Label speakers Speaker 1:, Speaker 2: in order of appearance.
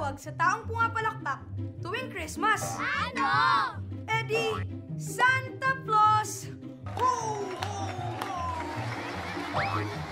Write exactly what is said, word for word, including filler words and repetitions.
Speaker 1: tawag sa taong pumapalakpak tuwing Christmas?
Speaker 2: Ano?
Speaker 1: Eh di, Santa Claus! Ho, ho, ho!